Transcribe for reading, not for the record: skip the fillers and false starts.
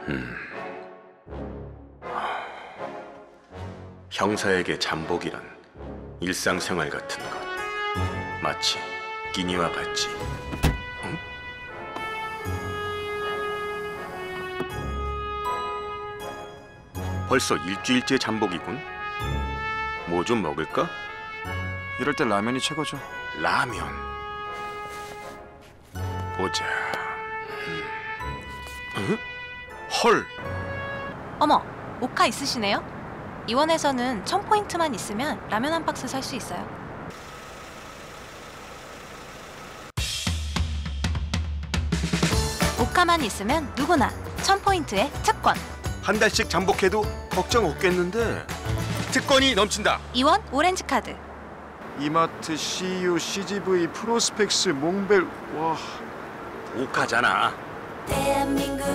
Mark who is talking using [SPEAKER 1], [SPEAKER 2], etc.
[SPEAKER 1] 형사에게 잠복이란 일상생활 같은 것. 마치 끼니와 같지. 응? 벌써 일주일째 잠복이군. 뭐 좀 먹을까?
[SPEAKER 2] 이럴 때 라면이 최고죠.
[SPEAKER 1] 라면. 보자. 응? 헐.
[SPEAKER 3] 어머, 모카 있으시네요? 이원에서는 1000포인트만 있으면 라면 한 박스 살 수 있어요. 모카만 있으면 누구나 1000포인트의 특권.
[SPEAKER 1] 한 달씩 잠복해도 걱정 없겠는데. 특권이 넘친다.
[SPEAKER 3] 이원 오렌지 카드.
[SPEAKER 2] 이마트, CU, CGV, 프로스펙스, 몽벨. 와.
[SPEAKER 1] 오카잖아.
[SPEAKER 4] 대한민국